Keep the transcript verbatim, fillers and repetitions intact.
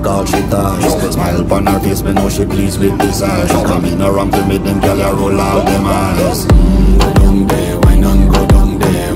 all she ties. Smile upon her face, me know she pleased with this eyes. She come in around to me, them gyal a roll out them eyes.